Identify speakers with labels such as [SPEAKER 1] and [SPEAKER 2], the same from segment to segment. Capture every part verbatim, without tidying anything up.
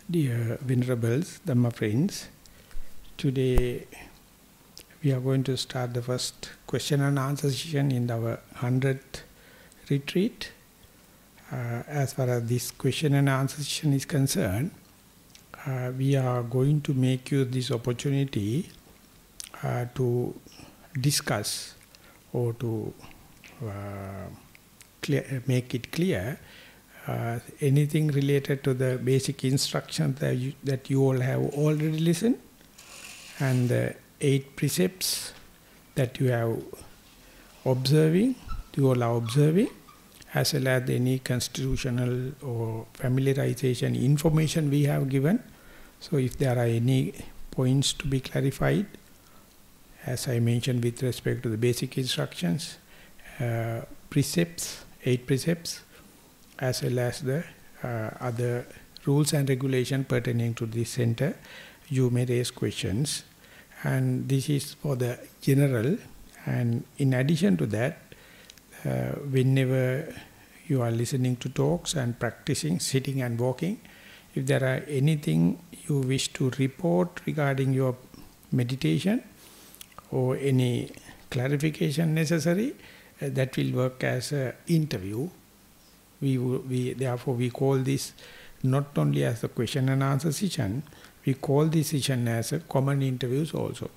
[SPEAKER 1] Dear Venerables, Dhamma friends, today we are going to start the first question and answer session in our hundredth retreat. Uh, as far as this question and answer session is concerned, uh, we are going to make you this opportunity uh, to discuss or to uh, clear, make it clear Uh, anything related to the basic instructions that you, that you all have already listened, and the eight precepts that you have observing, you all are observing, as well as any constitutional or familiarization information we have given. So if there are any points to be clarified, as I mentioned with respect to the basic instructions, uh, precepts, eight precepts, as well as the uh, other rules and regulations pertaining to this center, you may raise questions. And this is for the general. And in addition to that, uh, whenever you are listening to talks and practicing, sitting and walking, if there are anything you wish to report regarding your meditation or any clarification necessary, uh, that will work as an interview. We, we therefore we call this not only as a question and answer session, we call this session as a common interviews also.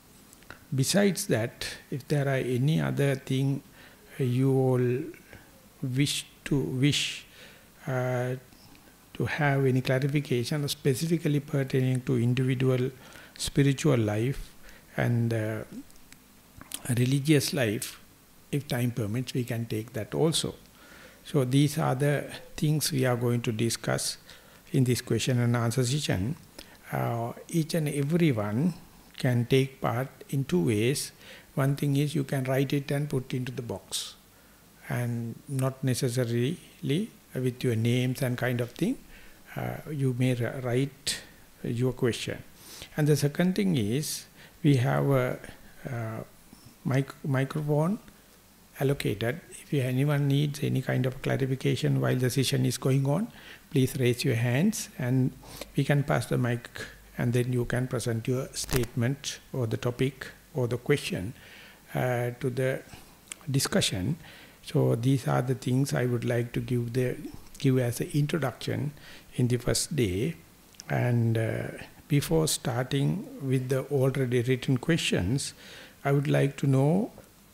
[SPEAKER 1] Besides that, if there are any other thing you all wish to wish uh, to have any clarification specifically pertaining to individual spiritual life and uh, religious life, if time permits, we can take that also. So these are the things we are going to discuss in this question and answer session. Uh, each and everyone can take part in two ways. One thing is you can write it and put into the box, and not necessarily with your names and kind of thing. Uh, you may write your question. And the second thing is we have a, a mic microphone allocated. If anyone needs any kind of clarification while the session is going on, please raise your hands and we can pass the mic, and then you can present your statement or the topic or the question uh, to the discussion. So these are the things I would like to give the give as an introduction in the first day. And uh, before starting with the already written questions, I would like to know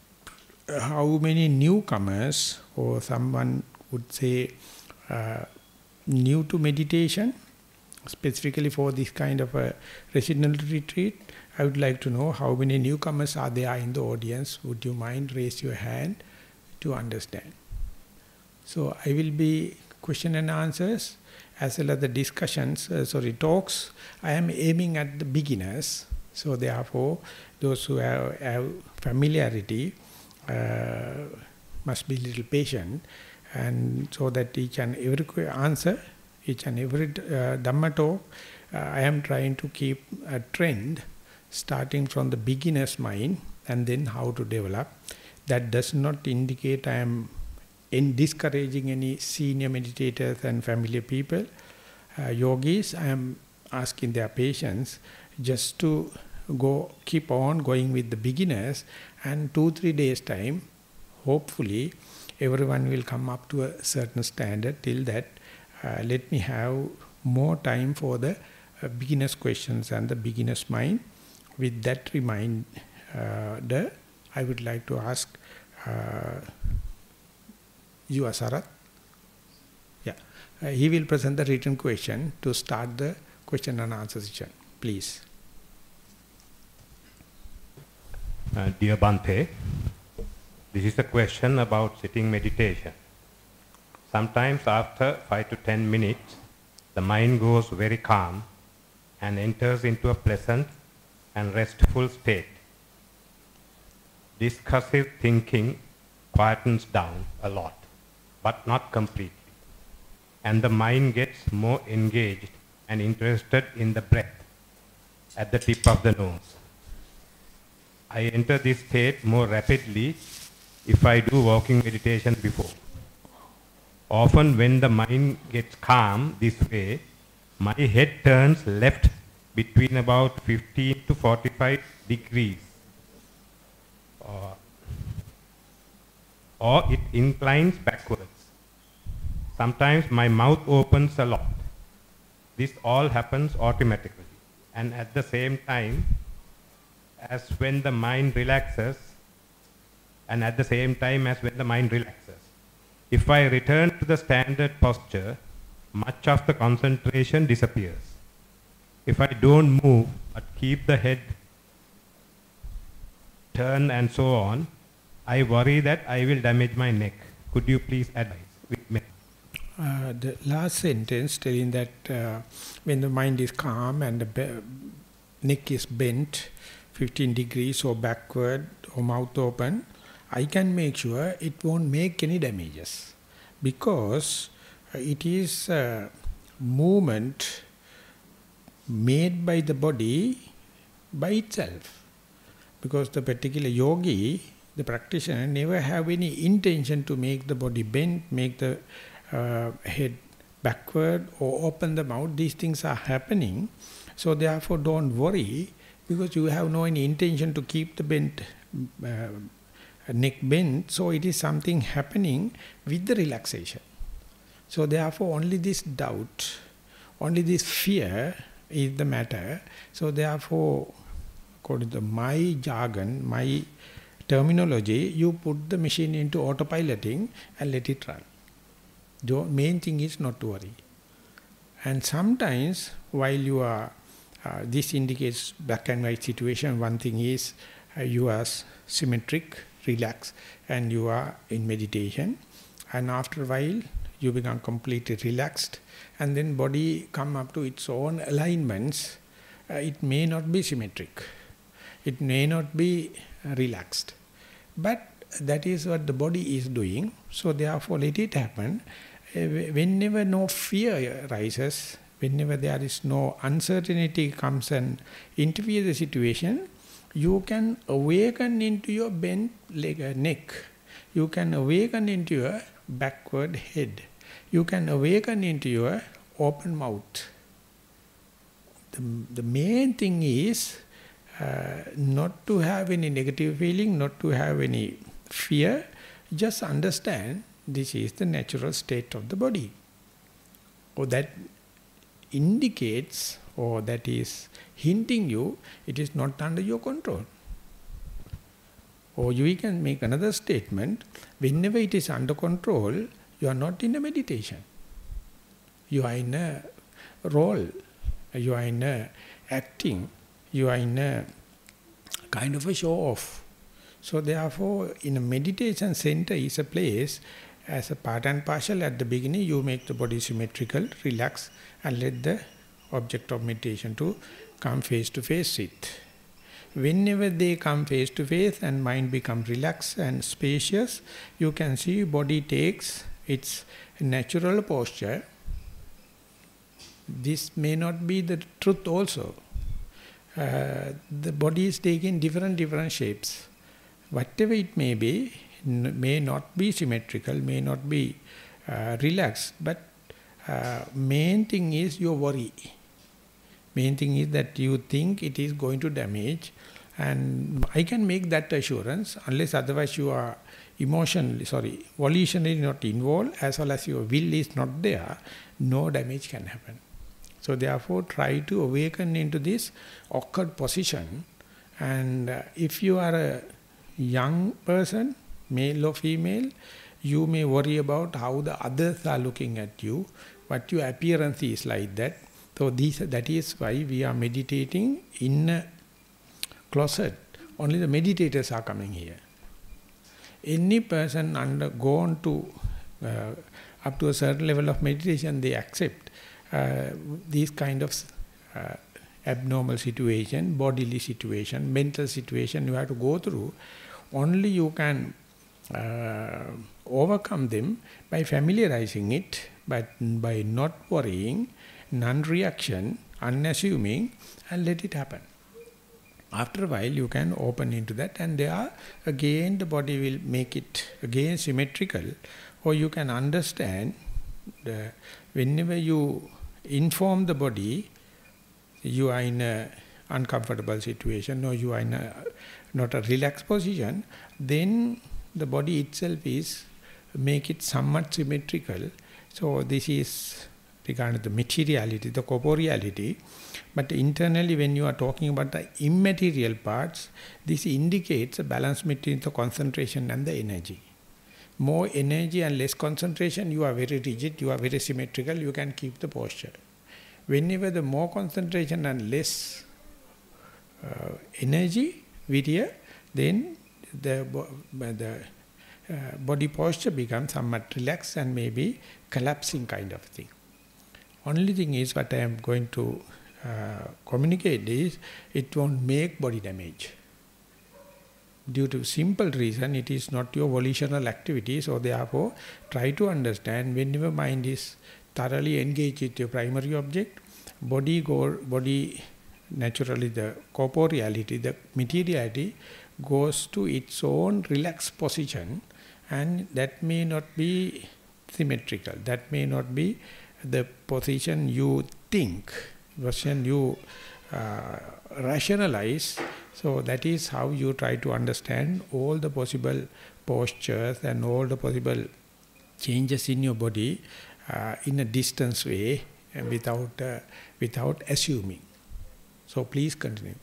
[SPEAKER 1] how many newcomers, or someone would say uh, new to meditation, specifically for this kind of a residential retreat. I would like to know how many newcomers are there in the audience. Would you mind raise your hand to understand? So I will be question and answers as well as the discussions, uh, sorry, talks. I am aiming at the beginners. So therefore, those who have, have familiarity, Uh, must be a little patient, and so that each and every answer, each and every uh, Dhamma talk, uh, I am trying to keep a trend starting from the beginner's mind and then how to develop. That does not indicate I am in discouraging any senior meditators and familiar people. Uh, yogis, I am asking their patience just to go, keep on going with the beginners, and two, three days time, hopefully, everyone will come up to a certain standard. Till that, uh, let me have more time for the uh, beginners' questions and the beginners' mind. With that remind, uh, the, I would like to ask uh, you, Asarat. Yeah, uh, he will present the written question to start the question and answer session. Please.
[SPEAKER 2] Uh, dear Bhante, this is a question about sitting meditation. Sometimes after five to ten minutes, the mind goes very calm and enters into a pleasant and restful state. Discursive thinking quietens down a lot, but not completely. And the mind gets more engaged and interested in the breath at the tip of the nose. I enter this state more rapidly if I do walking meditation before. Often when the mind gets calm this way, my head turns left between about fifteen to forty-five degrees. Uh, or it inclines backwards. Sometimes my mouth opens a lot. This all happens automatically. And at the same time, as when the mind relaxes, and at the same time as when the mind relaxes. If I return to the standard posture, much of the concentration disappears. If I don't move, but keep the head turned and so on, I worry that I will damage my neck. Could you please advise with me?
[SPEAKER 1] Uh, the last sentence telling that uh, when the mind is calm and the neck is bent fifteen degrees or backward or mouth open, I can make sure it won't make any damages, because uh, it is a movement made by the body by itself. Because the particular yogi, the practitioner, never have any intention to make the body bend, make the uh, head backward or open the mouth. These things are happening. So therefore don't worry, because you have no any intention to keep the bent uh, neck bent. So it is something happening with the relaxation. So therefore only this doubt, only this fear is the matter. So therefore, according to my jargon, my terminology, you put the machine into autopiloting and let it run. The main thing is not to worry. And sometimes while you are, uh, this indicates black and white situation, one thing is uh, you are symmetric, relaxed, and you are in meditation. And after a while, you become completely relaxed, and then body come up to its own alignments. Uh, it may not be symmetric. It may not be uh, relaxed. But that is what the body is doing. So therefore let it happen. Uh, whenever no fear rises, whenever there is no uncertainty comes and interfere the situation, you can awaken into your bent leg, uh, neck. You can awaken into your backward head. You can awaken into your open mouth. The, the main thing is uh, not to have any negative feeling, not to have any fear. Just understand this is the natural state of the body. Or that indicates, or that is hinting you, it is not under your control. Or you can make another statement, whenever it is under control, you are not in a meditation. You are in a role. You are in a acting. You are in a kind of a show off. So therefore, in a meditation center is a place, as a part and parcel at the beginning, you make the body symmetrical, relax, and let the object of meditation to come face to face with. Whenever they come face to face and mind becomes relaxed and spacious, you can see body takes its natural posture. This may not be the truth also. Uh, the body is taking different, different shapes. Whatever it may be, may not be symmetrical, may not be uh, relaxed, but uh, main thing is your worry. Main thing is that you think it is going to damage, and I can make that assurance, unless otherwise you are emotionally, sorry, volitionally not involved, as well as your will is not there, no damage can happen. So therefore try to awaken into this awkward position, and uh, if you are a young person, male or female, you may worry about how the others are looking at you, what your appearance is like that. So this, that is why we are meditating in a closet. Only the meditators are coming here. Any person undergone to uh, up to a certain level of meditation, they accept uh, these kind of uh, abnormal situation, bodily situation, mental situation you have to go through. Only you can uh, overcome them by familiarizing it, but by not worrying, non-reaction, unassuming, and let it happen. After a while you can open into that, and there again the body will make it again symmetrical, or you can understand the, whenever you inform the body, you are in a uncomfortable situation, or you are in a not a relaxed position, then the body itself is make it somewhat symmetrical. So this is regarding the materiality, the corporeality. But internally, when you are talking about the immaterial parts, this indicates a balance between the concentration and the energy. More energy and less concentration, you are very rigid, you are very symmetrical, you can keep the posture. Whenever the more concentration and less uh, energy, virya, then the, the uh, body posture becomes somewhat relaxed and maybe collapsing kind of thing. Only thing is, what I am going to uh, communicate is, it won't make body damage. Due to simple reason, it is not your volitional activity, so therefore try to understand whenever mind is thoroughly engaged with your primary object, body go, body naturally the corporeality, the materiality goes to its own relaxed position, and that may not be symmetrical, that may not be the position you think, version you uh, rationalize. So that is how you try to understand all the possible postures and all the possible changes in your body uh, in a distance way and without, uh, without assuming. So please continue.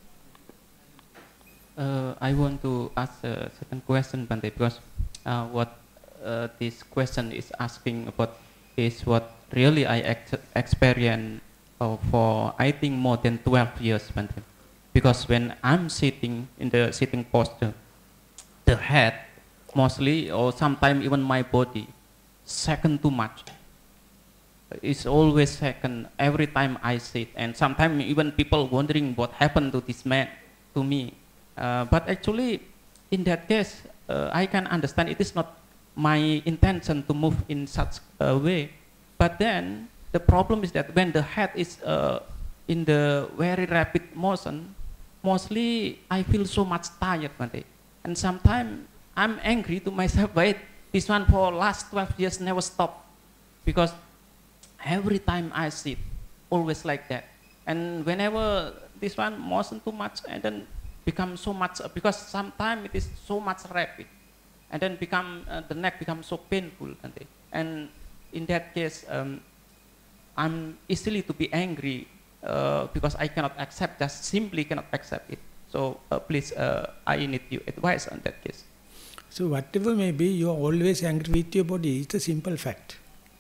[SPEAKER 3] Uh, I want to ask a certain question, Bante, because uh, what uh, this question is asking about is what really I ex experience uh, for, I think, more than twelve years, Bante. Because when I'm sitting in the sitting posture, the head mostly, or sometimes even my body, second too much. It's always second every time I sit, and sometimes even people wondering what happened to this man, to me. Uh, but actually, in that case, uh, I can understand it is not my intention to move in such a way. But then the problem is that when the head is uh, in the very rapid motion, mostly I feel so much tired, Bante. And sometimes I'm angry to myself, wait, this one for last twelve years never stopped. Because every time I sit, always like that. And whenever this one motion too much, and then become so much, because sometimes it is so much rapid. And then become, uh, the neck becomes so painful. Bante. And in that case, um, I'm easily to be angry uh, because I cannot accept, just simply cannot accept it. So uh, please, uh, I need your advice on that case.
[SPEAKER 1] So whatever may be, you are always angry with your body. It's a simple fact.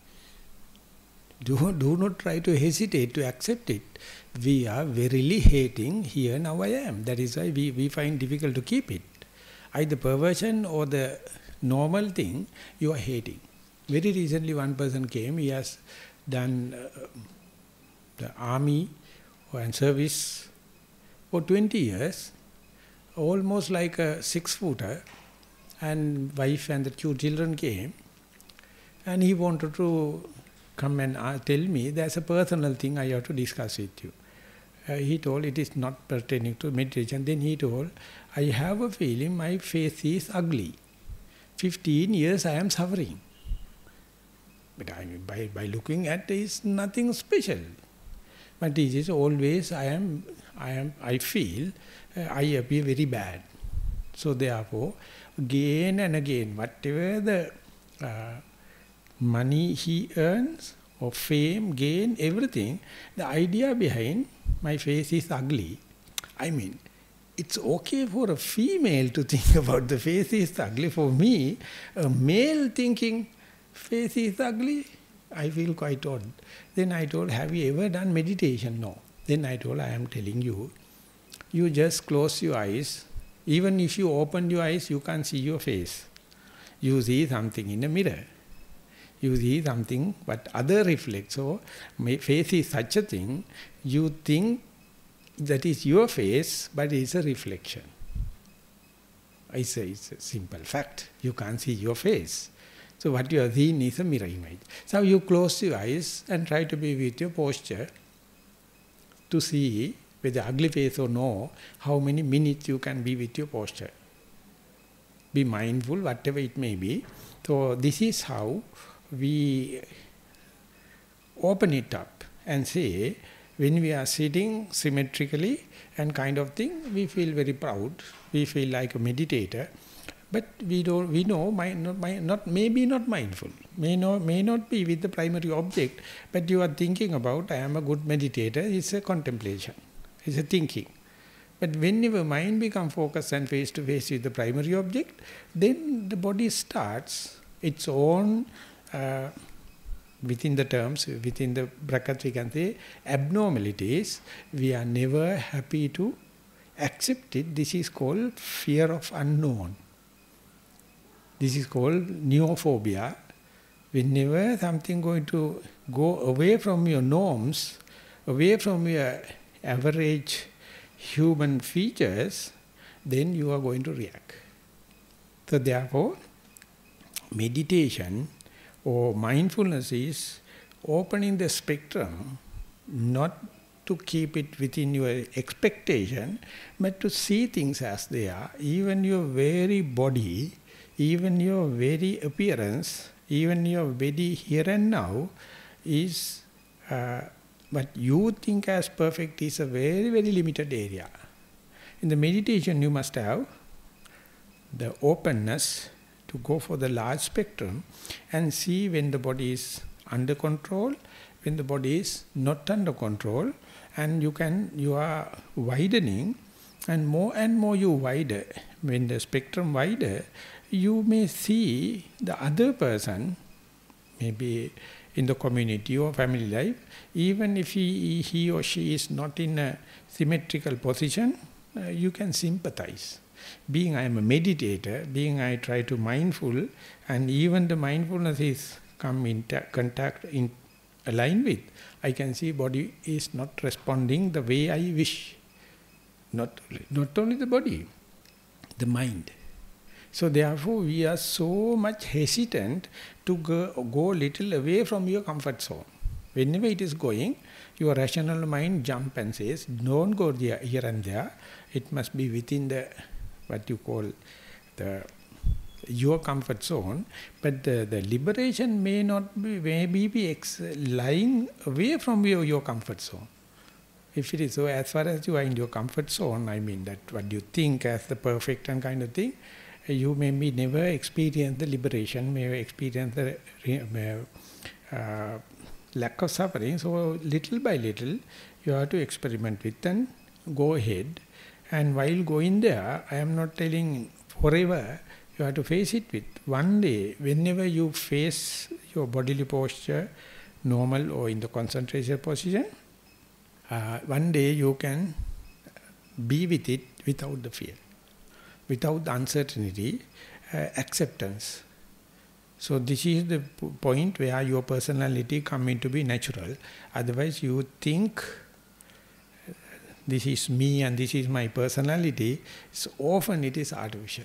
[SPEAKER 1] Do, do not try to hesitate to accept it. We are verily hating, here now I am. That is why we, we find difficult to keep it. Either perversion or the normal thing, you are hating. Very recently one person came, he has done uh, the army and service for twenty years, almost like a six-footer, and wife and the two children came, and he wanted to come and uh, tell me, there's a personal thing I have to discuss with you. Uh, he told it is not pertaining to meditation. Then he told, I have a feeling my face is ugly. fifteen years I am suffering. But I mean, by, by looking at it, is nothing special. But it is always, I am, I am, I feel, uh, I appear very bad. So therefore, again and again, whatever the uh, money he earns, or fame, gain, everything, the idea behind my face is ugly. I mean, it's okay for a female to think about the face is ugly. For me, a male thinking face is ugly, I feel quite odd. Then I told, have you ever done meditation? No. Then I told, I am telling you, you just close your eyes. Even if you open your eyes, you can't see your face. You see something in a mirror. You see something, but other reflects. So, my face is such a thing, you think that is your face, but it's a reflection. I say it's a simple fact. You can't see your face. So what you are seeing is a mirror image. So you close your eyes and try to be with your posture to see whether ugly face or no, how many minutes you can be with your posture. Be mindful, whatever it may be. So this is how we open it up and say, when we are sitting symmetrically and kind of thing, we feel very proud, we feel like a meditator, but we don't, we know, mind, not, mind, not maybe not mindful, may not, may not be with the primary object, but you are thinking about, I am a good meditator, it's a contemplation, it's a thinking. But whenever mind becomes focused and face to face with the primary object, then the body starts its own, uh, within the terms, within the brackets we can say, abnormalities. We are never happy to accept it. This is called fear of unknown. This is called neophobia. Whenever something going to go away from your norms, away from your average human features, then you are going to react. So therefore, meditation or mindfulness is opening the spectrum, not to keep it within your expectation, but to see things as they are. Even your very body, even your very appearance, even your very here and now is uh, what you think as perfect is a very, very limited area. In the meditation you must have the openness to go for the large spectrum and see when the body is under control, when the body is not under control, and you can, you are widening, and more and more you wider, when the spectrum wider, you may see the other person, maybe in the community or family life, even if he, he or she is not in a symmetrical position, uh, you can sympathize. Being I am a meditator, being I try to mindful, and even the mindfulness is come in contact, in align with, I can see body is not responding the way I wish. Not, not only the body, the mind. So therefore we are so much hesitant to go, go little away from your comfort zone. Whenever it is going, your rational mind jump and says, don't go there, here and there. It must be within the, what you call, the your comfort zone. But the, the liberation may not be, maybe be ex lying away from your, your comfort zone. If it is so, as far as you are in your comfort zone, I mean that what you think as the perfect and kind of thing, you may be never experience the liberation, may experience the uh, lack of suffering. So little by little, you have to experiment with and go ahead. And while going there, I am not telling forever, you have to face it with. One day, whenever you face your bodily posture, normal or in the concentration position, uh, one day you can be with it without the fear, without the uncertainty, uh, acceptance. So this is the point where your personality come into be natural. Otherwise you think this is me and this is my personality. So often it is artificial.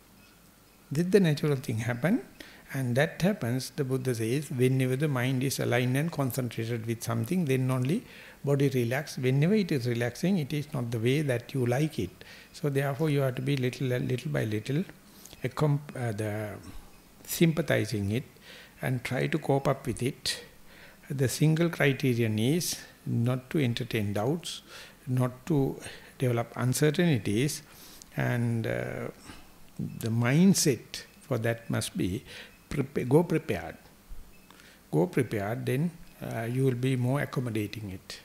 [SPEAKER 1] Did the natural thing happen? And that happens, the Buddha says, whenever the mind is aligned and concentrated with something, then only body relax. Whenever it is relaxing, it is not the way that you like it. So therefore you have to be little, little by little, uh, the sympathizing it and try to cope up with it. The single criterion is not to entertain doubts, not to develop uncertainties, and uh, the mindset for that must be prepare, go prepared. Go prepared, then uh, you will be more accommodating it.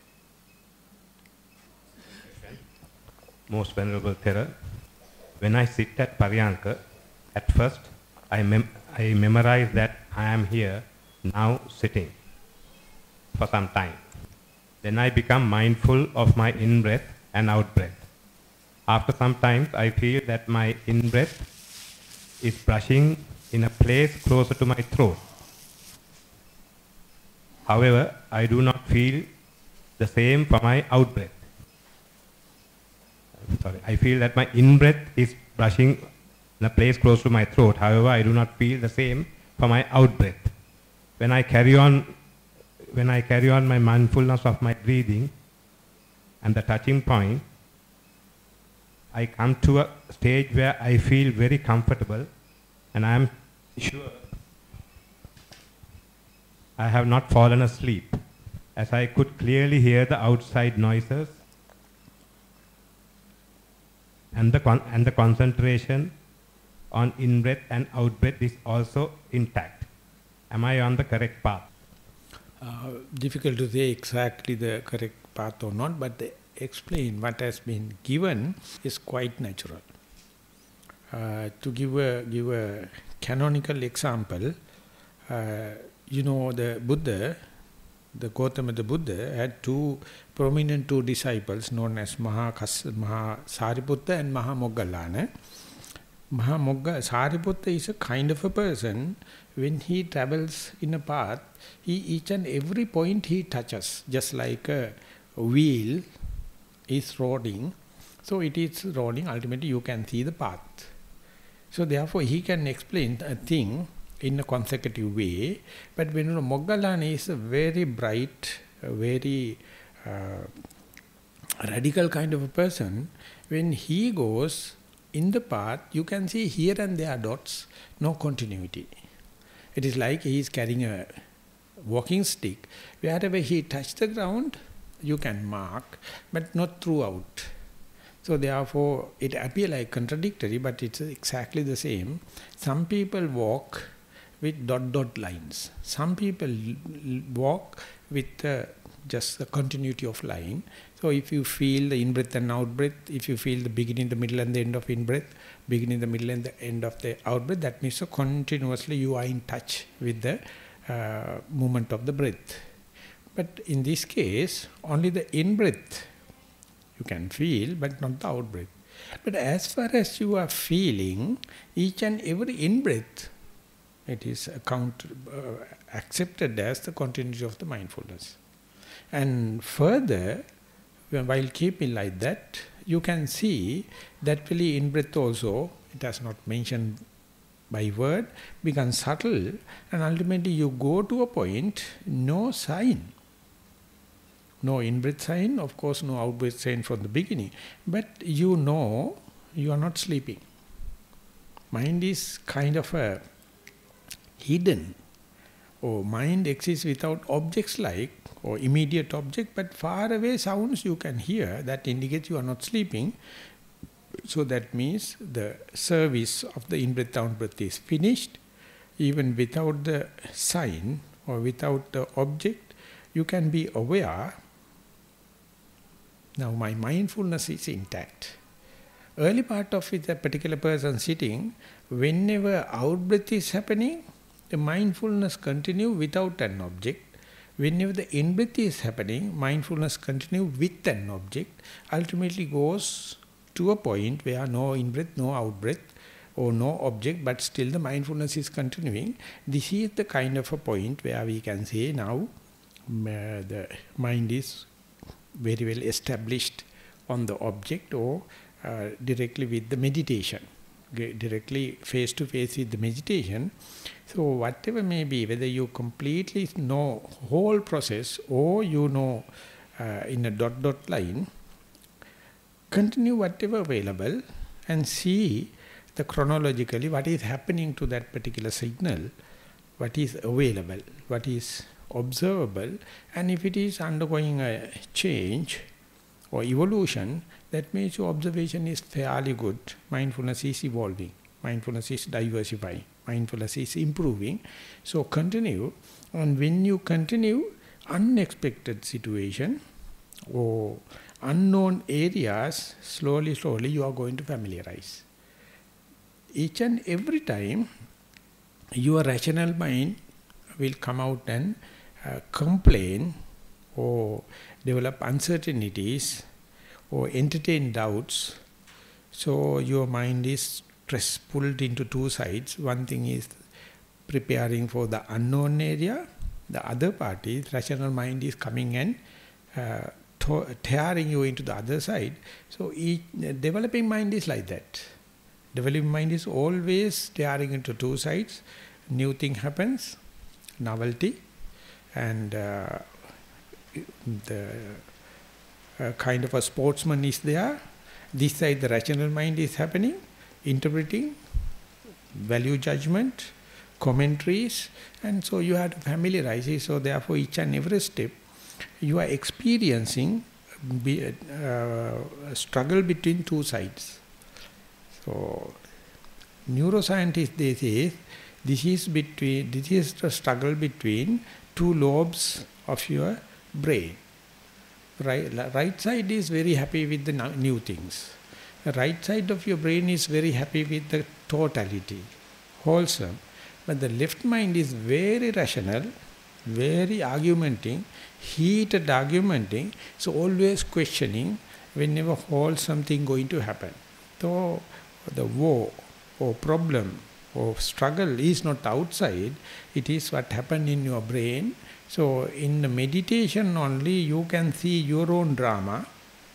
[SPEAKER 2] Most Venerable Thero, when I sit at Paryanka, at first I, mem I memorize that I am here, now sitting, for some time. Then I become mindful of my in-breath and out-breath. After some time, I feel that my in-breath is brushing in a place closer to my throat. However, I do not feel the same for my out-breath. Sorry, I feel that my in-breath is brushing in a place close to my throat. However, I do not feel the same for my out-breath. When I carry on, when I carry on my mindfulness of my breathing and the touching point, I come to a stage where I feel very comfortable, and I am sure I have not fallen asleep. as I could clearly hear the outside noises, and the, con and the concentration on in-breath and out-breath is also intact. Am I on the correct path?
[SPEAKER 1] Uh, difficult to say exactly the correct path or not, but the explain what has been given is quite natural. Uh, to give a, give a canonical example, uh, you know the Buddha, the Gautama the Buddha had two prominent two disciples known as Maha, Maha Sariputta and Maha Moggallana. Maha Mogga, Sariputta is a kind of a person, when he travels in a path, he each and every point he touches, just like a wheel is rolling. So it is rolling, ultimately you can see the path. So therefore he can explain a thing in a consecutive way. But when you know, Moggallana is a very bright, a very uh, radical kind of a person, when he goes in the path, you can see here and there dots, no continuity. It is like he is carrying a walking stick. Wherever he touches the ground, you can mark, but not throughout. So therefore, it appears like contradictory, but it's exactly the same. Some people walk with dot-dot lines. Some people walk with uh, just the continuity of line. So if you feel the in-breath and out-breath, if you feel the beginning, the middle and the end of in-breath, beginning, the middle and the end of the out-breath, that means so continuously you are in touch with the uh, movement of the breath. But in this case, only the in-breath you can feel, but not the out-breath. But as far as you are feeling, each and every in-breath, it is account, uh, accepted as the continuity of the mindfulness. And further, while keeping like that, you can see that really in-breath also, it has not mentioned by word, becomes subtle, and ultimately you go to a point, no sign. No in-breath sign, of course no out-breath sign from the beginning, but you know you are not sleeping. Mind is kind of a hidden, or mind exists without objects like, or immediate object, but far away sounds you can hear, that indicates you are not sleeping. So that means the service of the in-breath, out-breath is finished. Even without the sign, or without the object, you can be aware. Now my mindfulness is intact. Early part of it, a particular person sitting, whenever out-breath is happening, the mindfulness continue without an object. Whenever the in-breath is happening, mindfulness continue with an object. Ultimately goes to a point where no in-breath, no out-breath, or no object, but still the mindfulness is continuing. This is the kind of a point where we can say now uh, the mind is very well established on the object, or uh, directly with the meditation, directly face to face with the meditation. So whatever may be, whether you completely know whole process or you know uh, in a dot dot line, continue whatever available and see the chronologically what is happening to that particular signal, what is available, what is observable, and if it is undergoing a change or evolution, that means your observation is fairly good. Mindfulness is evolving, mindfulness is diversifying, mindfulness is improving. So continue, and when you continue, unexpected situation or unknown areas, slowly, slowly you are going to familiarize. Each and every time, your rational mind will come out and uh, complain or develop uncertainties or entertain doubts. So your mind is stress pulled into two sides. One thing is preparing for the unknown area. The other part is rational mind is coming and uh, tearing you into the other side. So each uh, developing mind is like that. Developing mind is always tearing into two sides. New thing happens, novelty, and uh, the uh, kind of a sportsman is there. This side the rational mind is happening, interpreting, value judgment, commentaries, and so you have to familiarize it. So therefore each and every step you are experiencing be, uh, a struggle between two sides. So, neuroscientists, they say, this is between this is the struggle between two lobes of your brain. Right, right side is very happy with the new things. The right side of your brain is very happy with the totality, wholesome. But the left mind is very rational, very argumenting, heated argumenting, so always questioning whenever wholesome thing going to happen. So the war or problem or struggle is not outside, it is what happened in your brain. So in the meditation only you can see your own drama.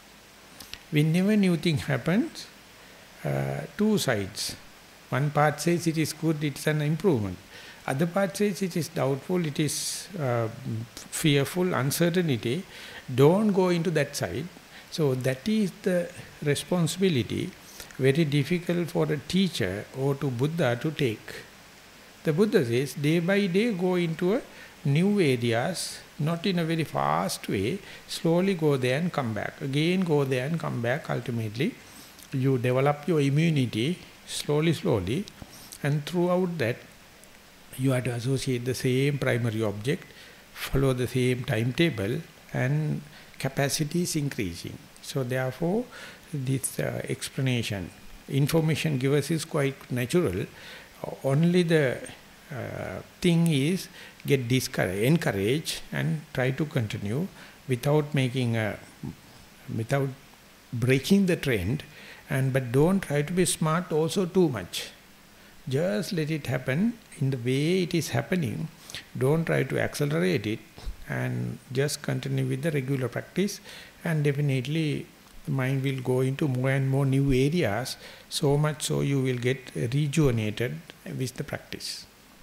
[SPEAKER 1] Whenever new thing happens, uh, two sides. One part says it is good, it is an improvement. Other part says it is doubtful, it is uh, fearful, uncertainty. Don't go into that side. So that is the responsibility, very difficult for a teacher or to Buddha to take. The Buddha says, day by day go into a new areas, not in a very fast way, slowly go there and come back. Again go there and come back. Ultimately, you develop your immunity slowly, slowly, and throughout that, you have to associate the same primary object, follow the same timetable, and capacity is increasing. So therefore, this uh, explanation, information givers is quite natural. Only the uh, thing is get discouraged, encourage, and try to continue without making a, without breaking the trend. And but don't try to be smart also too much. Just let it happen in the way it is happening. Don't try to accelerate it, and just continue with the regular practice, and definitely the mind will go into more and more new areas, so much so you will get rejuvenated with the practice.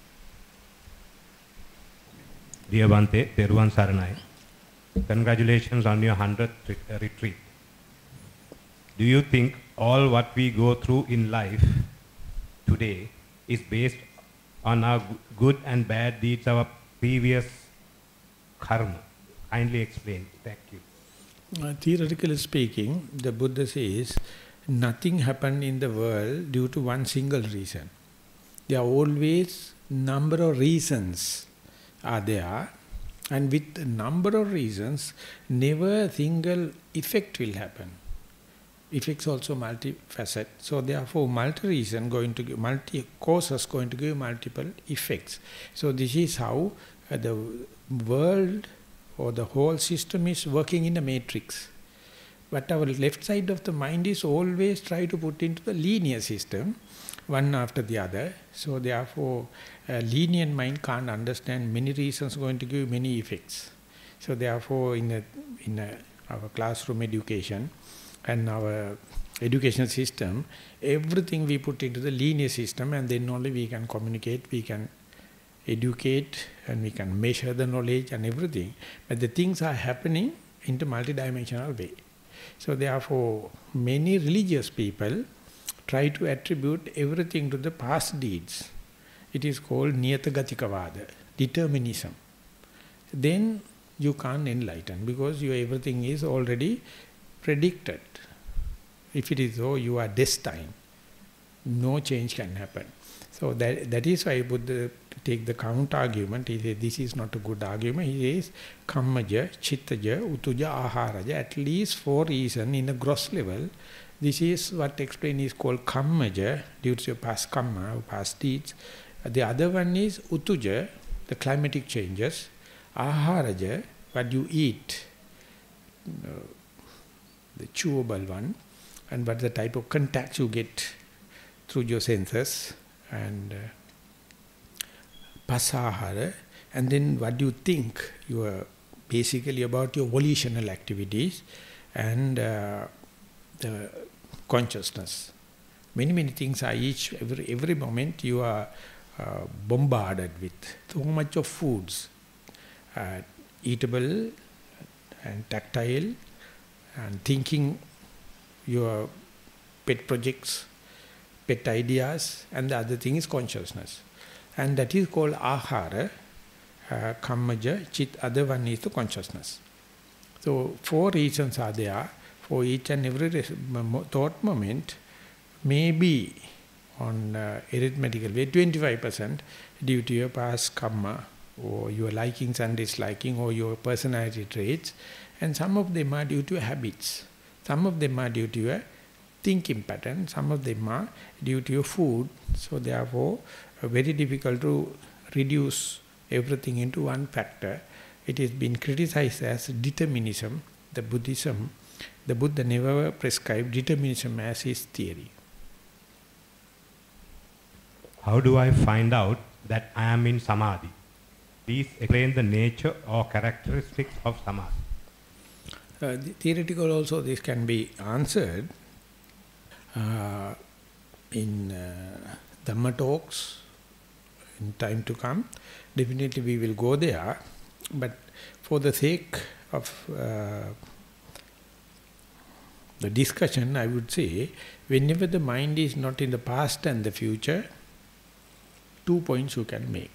[SPEAKER 2] Dear Bhante, Theruvan Saranai, congratulations on your hundredth retreat. Do you think all what we go through in life today is based on our good and bad deeds, our previous karma? Kindly explain. Thank you.
[SPEAKER 1] Uh, theoretically speaking, the Buddha says, nothing happened in the world due to one single reason. There are always number of reasons are there, and with a number of reasons, never a single effect will happen. Effects also multifaceted. So therefore, multi-reason going to give, multi-causes going to give multiple effects. So this is how uh, the world or the whole system is working in a matrix. But our left side of the mind is always try to put into the linear system, one after the other. So therefore, a lenient mind can't understand many reasons going to give many effects. So therefore, in a, in a, our classroom education and our education system, everything we put into the linear system, and then only we can communicate, we can educate, and we can measure the knowledge and everything. But the things are happening in the multidimensional way. So therefore, many religious people try to attribute everything to the past deeds. It is called niyatagatikavada, determinism. Then you can't enlighten, because your everything is already predicted. If it is so, you are destined. No change can happen. So that that is why Buddha take the counter argument. He says this is not a good argument. He says kammaja, chittaja, utuja, aharaja. At least four reasons in a gross level. This is what explained is called kammaja, due to your past karma, past deeds. The other one is utuja, the climatic changes. Aharaja, what you eat, uh, the chewable one, and what the type of contact you get through your senses, and uh, pasahara, and then what you think, you are basically about your volitional activities, and uh, the consciousness. Many, many things are each, every, every moment you are uh, bombarded with so much of foods, uh, eatable and tactile, and thinking your pet projects, pet ideas, and the other thing is consciousness. And that is called ahara, uh, kammaja, chit, other one is the consciousness. So four reasons are there for each and every thought moment. Maybe on uh, arithmetical way, twenty-five percent due to your past karma, or your likings and disliking, or your personality traits, and some of them are due to habits. Some of them are due to your thinking pattern, some of them are due to your food. So therefore, uh, very difficult to reduce everything into one factor. It has been criticized as determinism. The Buddhism, the Buddha never prescribed determinism as his theory.
[SPEAKER 2] How do I find out that I am in samadhi? Please explain the nature or characteristics of samadhi.
[SPEAKER 1] Uh, the theoretical also this can be answered uh, in uh, Dhamma talks in time to come. Definitely we will go there, but for the sake of uh, the discussion, I would say, whenever the mind is not in the past and the future, two points you can make.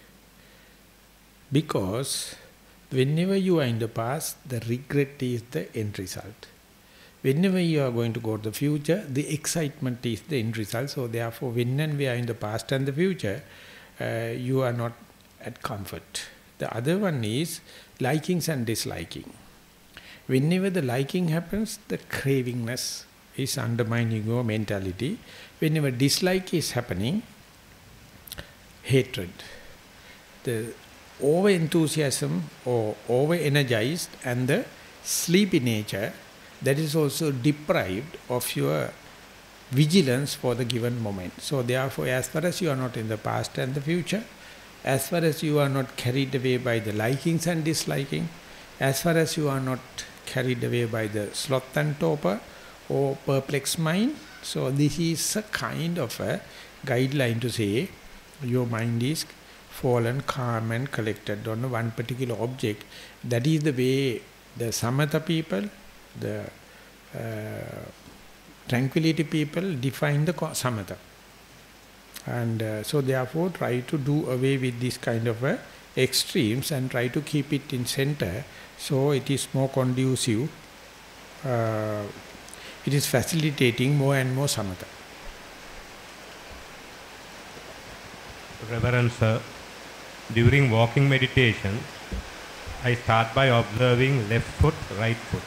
[SPEAKER 1] Because whenever you are in the past, the regret is the end result. Whenever you are going to go to the future, the excitement is the end result. So therefore, when and we are in the past and the future, uh, you are not at comfort. The other one is likings and disliking. Whenever the liking happens, the cravingness is undermining your mentality. Whenever dislike is happening, hatred. The over-enthusiasm or over-energized and the sleepy nature, that is also deprived of your vigilance for the given moment. So therefore, as far as you are not in the past and the future, as far as you are not carried away by the likings and disliking, as far as you are not carried away by the sloth and torpor or perplexed mind, so this is a kind of a guideline to say your mind is fallen, calm and collected on one particular object. That is the way the samatha people, the uh, tranquility people define the samatha. And uh, so therefore try to do away with this kind of uh, extremes and try to keep it in center, so it is more conducive, uh, it is facilitating more and more samatha.
[SPEAKER 2] Reverend Sir, during walking meditation, I start by observing left foot, right foot.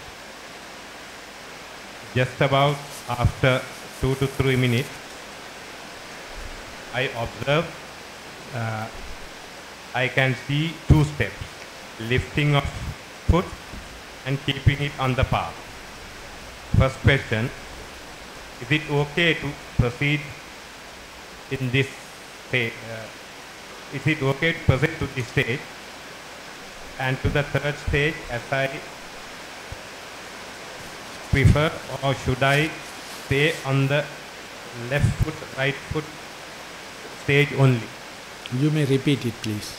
[SPEAKER 2] Just about after two to three minutes, I observe, uh, I can see two steps, lifting of foot and keeping it on the path. First question, is it okay to proceed in this stage? Uh, is it okay to proceed to this stage? And to the third stage, as I prefer, or should I stay on the left foot, right foot stage only?
[SPEAKER 1] You may repeat it, please.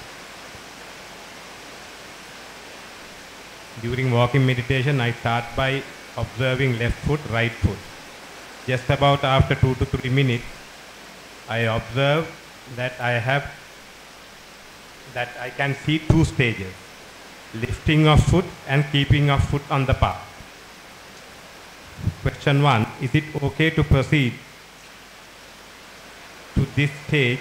[SPEAKER 2] During walking meditation, I start by observing left foot, right foot. Just about after two to three minutes, I observe that I have, that I can see two stages, lifting of foot and keeping of foot on the path. Question one, is it okay to proceed to this stage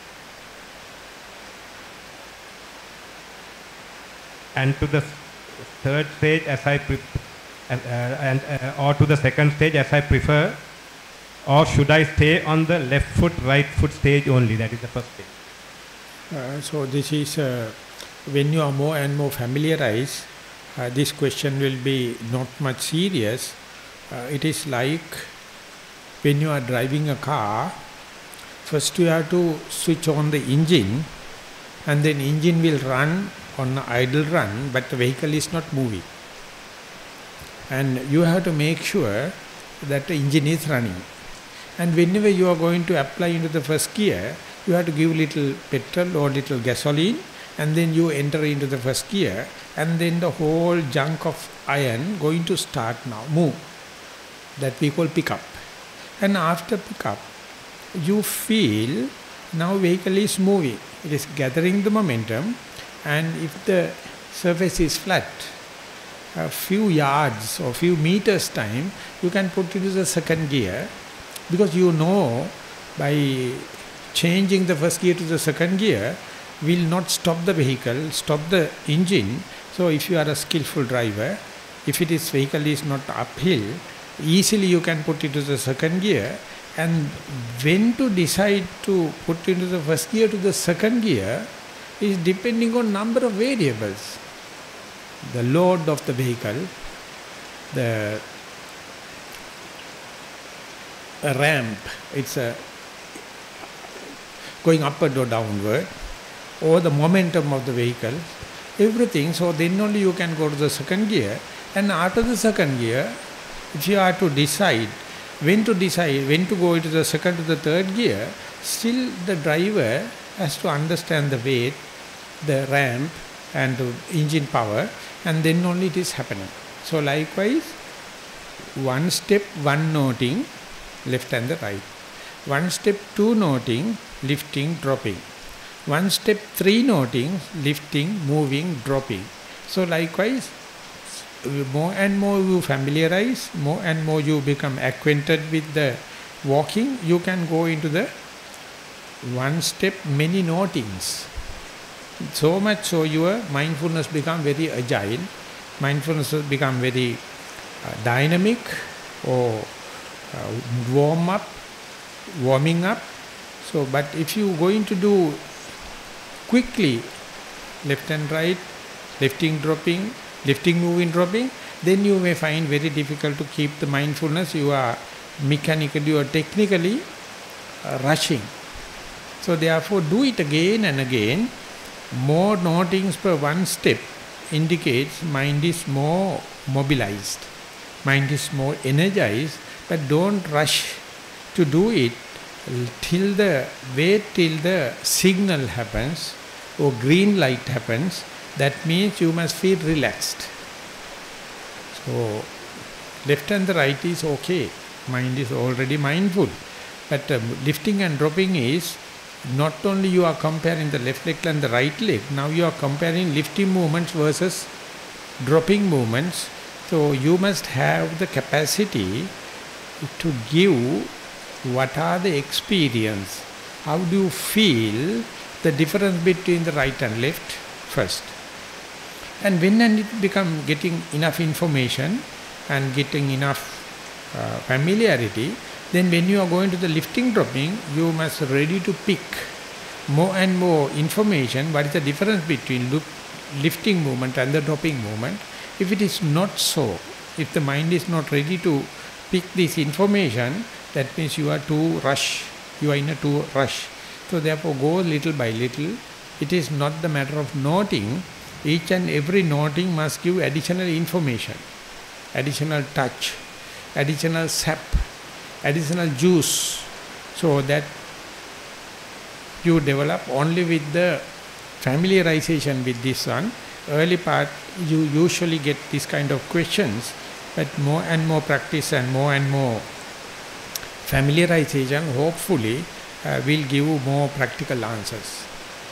[SPEAKER 2] and to the third stage as I pre and, uh, and uh, or to the second stage as I prefer, or should I stay on the left foot, right foot stage only? That is the first stage.
[SPEAKER 1] Uh, so this is uh, when you are more and more familiarized, uh, this question will be not much serious. Uh, it is like when you are driving a car, first you have to switch on the engine, and then engine will run on idle run, but the vehicle is not moving. And you have to make sure that the engine is running. And whenever you are going to apply into the first gear, you have to give little petrol or little gasoline, and then you enter into the first gear, and then the whole junk of iron going to start now, move. That we call pick up. And after pick up, you feel now vehicle is moving. It is gathering the momentum, and if the surface is flat, a few yards or few meters time, you can put it to the second gear, because you know by changing the first gear to the second gear will not stop the vehicle, stop the engine. So if you are a skillful driver, if it is vehicle is not uphill, easily you can put it to the second gear. And when to decide to put into the first gear to the second gear is depending on number of variables. The load of the vehicle, the a ramp, it's a going upward or downward, or the momentum of the vehicle, everything. So then only you can go to the second gear. And after the second gear, if you are to decide when to decide when to go into the second to the third gear, still the driver has to understand the weight, the ramp and the engine power, and then only it is happening. So likewise, one step, one noting, left and the right. One step, two noting, lifting, dropping. One step, three noting, lifting, moving, dropping. So likewise, more and more you familiarize, more and more you become acquainted with the walking, you can go into the one step, many notings. So much so your mindfulness become very agile, mindfulness become very uh, dynamic or uh, warm up, warming up. So, but if you going to do quickly, left and right, lifting, dropping, lifting, moving, dropping, then you may find very difficult to keep the mindfulness. You are mechanically or technically uh, rushing. So therefore do it again and again. More notings per one step indicates mind is more mobilized, mind is more energized, but don't rush to do it till the, wait till the signal happens or green light happens. That means you must feel relaxed. So left and the right is okay, mind is already mindful, but um, lifting and dropping is not only you are comparing the left leg and the right leg, now you are comparing lifting movements versus dropping movements. So you must have the capacity to give what are the experience, how do you feel the difference between the right and left first. And when and it become getting enough information and getting enough uh, familiarity, then when you are going to the lifting dropping, you must ready to pick more and more information. What is the difference between lifting movement and the dropping movement? If it is not so, if the mind is not ready to pick this information, that means you are too rush, you are in a too rush. So therefore go little by little. It is not the matter of noting. Each and every noting must give additional information, additional touch, additional sap, additional juice, so that you develop only with the familiarization with this one. Early part you usually get this kind of questions, but more and more practice and more and more familiarization hopefully uh, will give you more practical answers.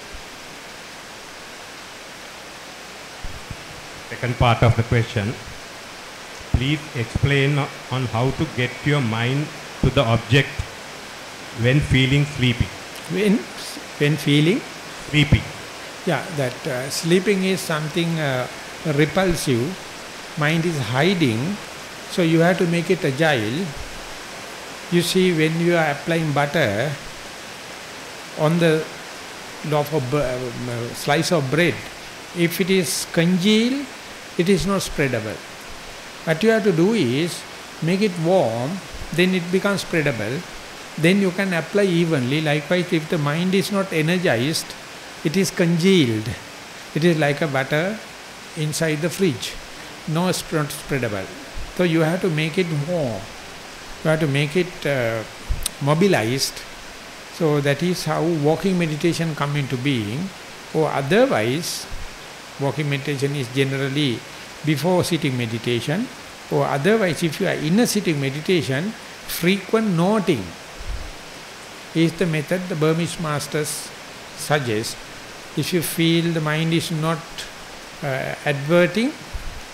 [SPEAKER 2] Second part of the question. Please explain on how to get your mind to the object when feeling sleepy.
[SPEAKER 1] When, when feeling?
[SPEAKER 2] Sleepy.
[SPEAKER 1] Yeah, that uh, sleeping is something uh, repulsive. Mind is hiding, so you have to make it agile. You see, when you are applying butter on the loaf of uh, slice of bread, if it is congealed, it is not spreadable. What you have to do is make it warm, then it becomes spreadable, then you can apply evenly. Likewise, if the mind is not energized, it is congealed. It is like a butter inside the fridge, no not spreadable. So you have to make it warm, you have to make it uh, mobilized. So that is how walking meditation come into being. Or otherwise, walking meditation is generally before sitting meditation, or otherwise if you are in a sitting meditation, frequent noting is the method the Burmese masters suggest. If you feel the mind is not uh, adverting,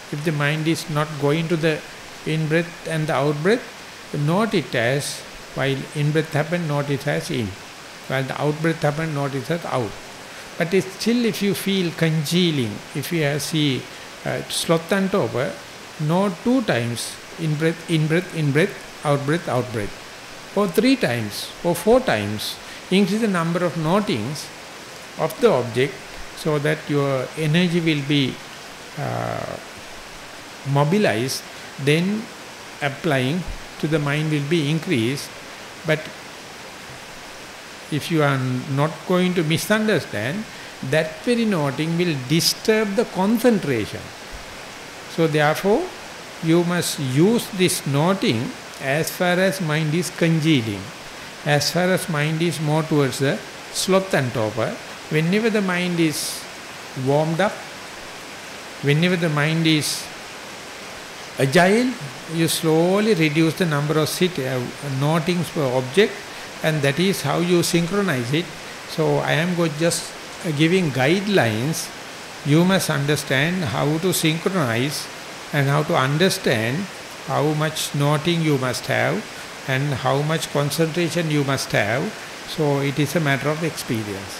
[SPEAKER 1] If the mind is not going to the in-breath and the out-breath, note it as, while in-breath happens, note it as in. While the out-breath happens, note it as out. But it's still, if you feel congealing, if you have see uh, sloth and torpor, note two times, in-breath, in-breath, in-breath, out-breath, out-breath. Or three times, or four times. Increase the number of notings of the object so that your energy will be uh, mobilized, then applying to the mind will be increased. But if you are not going to misunderstand, that very noting will disturb the concentration. So therefore, you must use this noting as far as mind is congealing, as far as mind is more towards the sloth and torpor. Whenever the mind is warmed up, whenever the mind is agile, you slowly reduce the number of sit, uh, notings per object, and that is how you synchronize it. So I am go just uh, giving guidelines. You must understand how to synchronize and how to understand how much noting you must have and how much concentration you must have. So it is a matter of experience.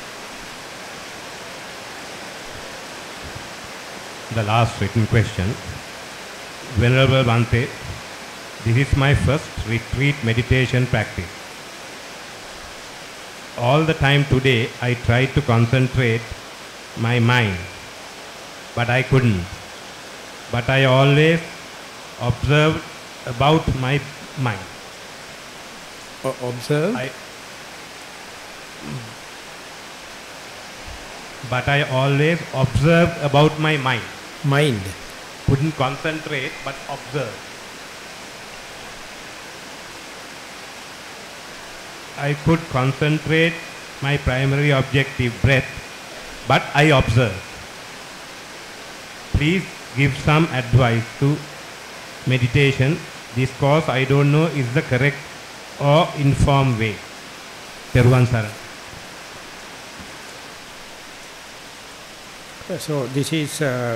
[SPEAKER 2] The last written question. Venerable Bhante, this is my first retreat meditation practice. All the time today I tried to concentrate my mind, but I couldn't. But I always observed about my mind.
[SPEAKER 1] O- observe?
[SPEAKER 2] I, but I always observed about my mind.
[SPEAKER 1] Mind.
[SPEAKER 2] Couldn't concentrate, but observe. I could concentrate my primary objective, breath, but I observe. Please give some advice to meditation. This course I don't know is the correct or informed way. Thero.
[SPEAKER 1] So this is uh,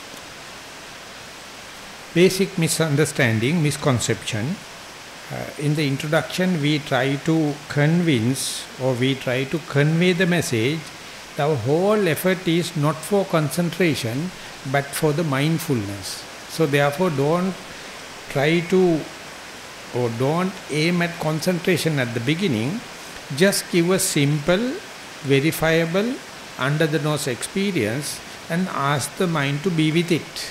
[SPEAKER 1] basic misunderstanding, misconception. Uh, in the introduction we try to convince or we try to convey the message. The whole effort is not for concentration but for the mindfulness. So therefore don't try to or don't aim at concentration at the beginning. Just give a simple, verifiable, under the nose experience and ask the mind to be with it.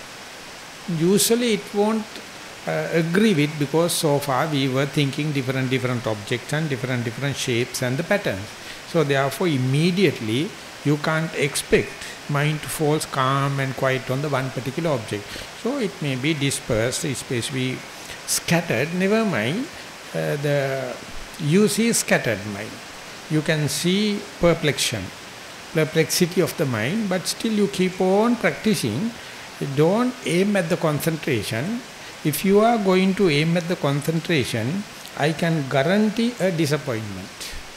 [SPEAKER 1] Usually it won't uh, agree with, because so far we were thinking different different objects and different different shapes and the patterns. So therefore immediately you can't expect mind to fall calm and quiet on the one particular object. So it may be dispersed, it may be scattered, never mind. Uh, the you see scattered mind. You can see perplexion, perplexity of the mind, but still you keep on practicing. Don't aim at the concentration. If you are going to aim at the concentration, I can guarantee a disappointment.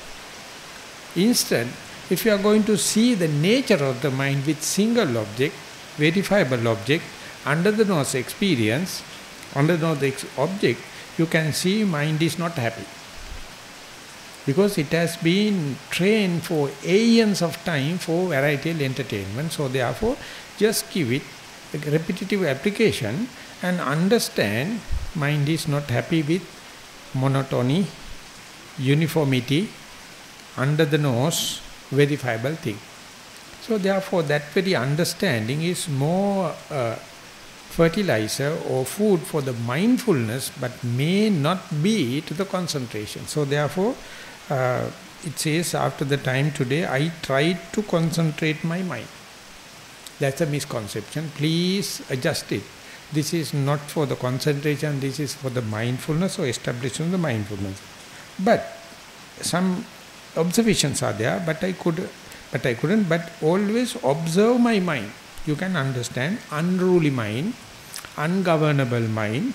[SPEAKER 1] Instead, if you are going to see the nature of the mind with single object, verifiable object, under the nose experience, under the nose object, you can see mind is not happy. Because it has been trained for aeons of time for varietal entertainment. So therefore, just give it a repetitive application and understand mind is not happy with monotony, uniformity, under the nose, verifiable thing. So therefore, that very understanding is more uh, fertilizer or food for the mindfulness, but may not be to the concentration. So therefore, uh, it says after the time today, I tried to concentrate my mind. That's a misconception. Please adjust it. This is not for the concentration, this is for the mindfulness or establishment of the mindfulness. But some observations are there, but I could, but I couldn't. But always observe my mind. You can understand unruly mind, ungovernable mind,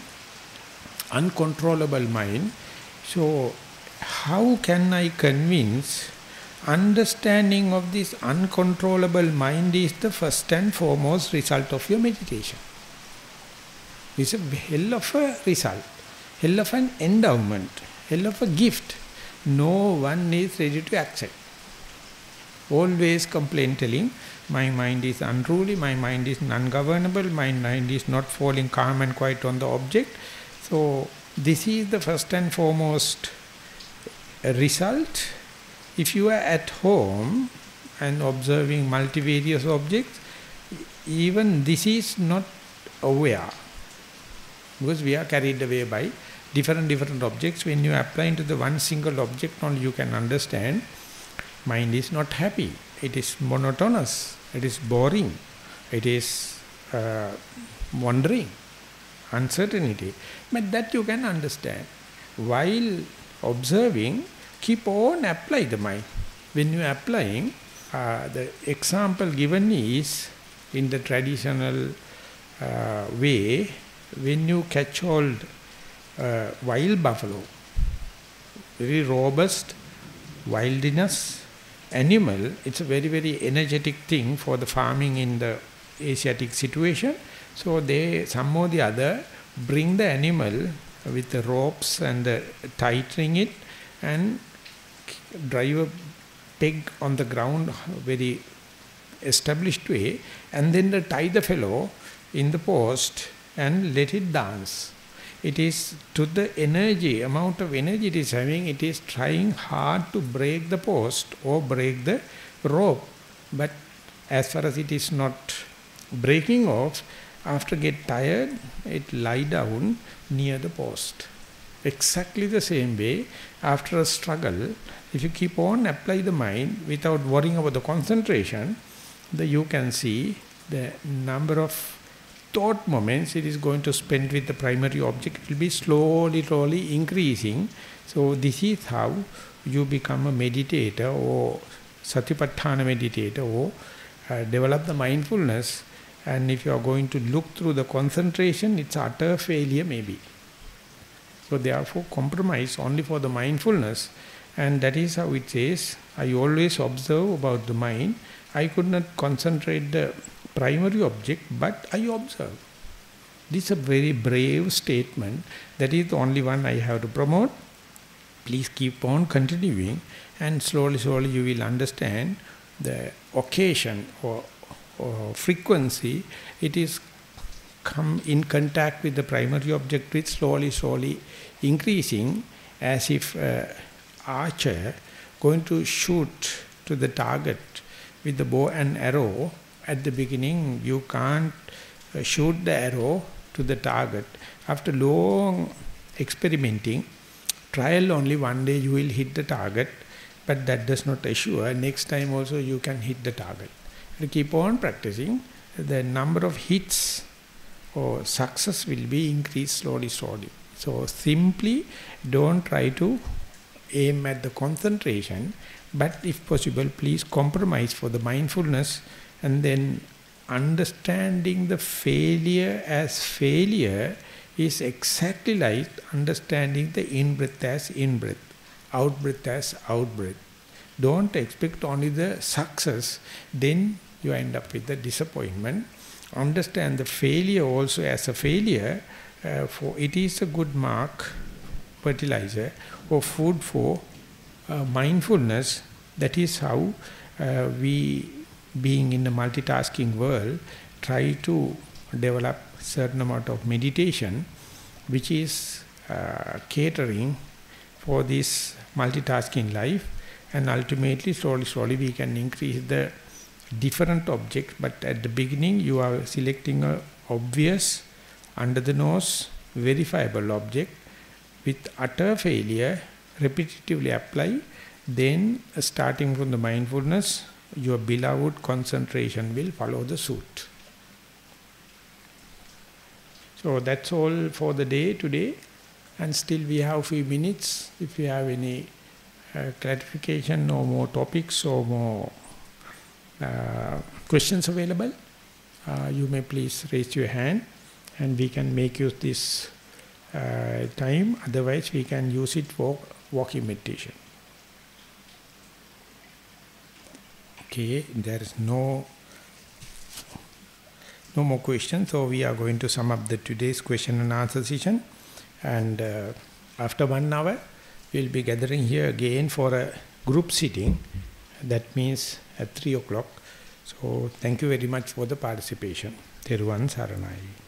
[SPEAKER 1] uncontrollable mind. So how can I convince Understanding of this uncontrollable mind is the first and foremost result of your meditation. It's a hell of a result, hell of an endowment, hell of a gift. No one is ready to accept. Always complain telling, my mind is unruly, my mind is ungovernable, my mind is not falling calm and quiet on the object. So this is the first and foremost result. If you are at home and observing multivarious objects, even this is not aware. Because we are carried away by different different objects. When you apply into the one single object only, you can understand mind is not happy. It is monotonous. It is boring. It is uh, wandering, uncertainty. But that you can understand. While observing, keep on apply the mind. When you are applying, uh, the example given is in the traditional uh, way, when you catch hold uh, wild buffalo, very robust wilderness animal, it's a very, very energetic thing for the farming in the Asiatic situation. So they, some or the other, bring the animal with the ropes and the tightening it and drive a peg on the ground, very established way, and then they tie the fellow in the post and let it dance. It is to the energy, amount of energy it is having, it is trying hard to break the post or break the rope. But as far as it is not breaking off, after get tired, it lie down near the post. Exactly the same way, after a struggle, if you keep on apply the mind without worrying about the concentration, the, you can see the number of thought moments it is going to spend with the primary object. It will be slowly, slowly increasing. So this is how you become a meditator or satipatthana meditator or uh, develop the mindfulness. And if you are going to look through the concentration, it's utter failure maybe. So therefore compromise only for the mindfulness. And that is how it says, I always observe about the mind. I could not concentrate the primary object, but I observe. This is a very brave statement. That is the only one I have to promote. Please keep on continuing, and slowly, slowly you will understand the occasion or, or frequency. It is come in contact with the primary object, with slowly, slowly increasing, as if uh, archer going to shoot to the target with the bow and arrow. At the beginning, you can't uh, shoot the arrow to the target. After long experimenting, trial only, one day you will hit the target, but that does not assure next time also you can hit the target. You keep on practicing, the number of hits or success will be increased slowly, slowly. So simply don't try to aim at the concentration, but if possible, please compromise for the mindfulness. And then understanding the failure as failure is exactly like understanding the in-breath as in-breath, out-breath as out-breath. Don't expect only the success, then you end up with the disappointment. Understand the failure also as a failure, uh, for it is a good mark, fertilizer, or food for uh, mindfulness. That is how uh, we, being in a multitasking world, try to develop certain amount of meditation, which is uh, catering for this multitasking life, and ultimately, slowly, slowly, we can increase the different objects. But at the beginning, you are selecting a obvious, under the nose, verifiable object. With utter failure, repetitively apply. Then, uh, starting from the mindfulness, your beloved concentration will follow the suit. So that's all for the day today, and still we have few minutes. If you have any uh, clarification or more topics or more uh, questions available, uh, you may please raise your hand, and we can make use this uh, time. Otherwise, we can use it for walking meditation. Okay, there is no no more questions, so we are going to sum up the today's question and answer session. And uh, after one hour, we'll be gathering here again for a group sitting. That means at three o'clock. So thank you very much for the participation. Thero Saranai.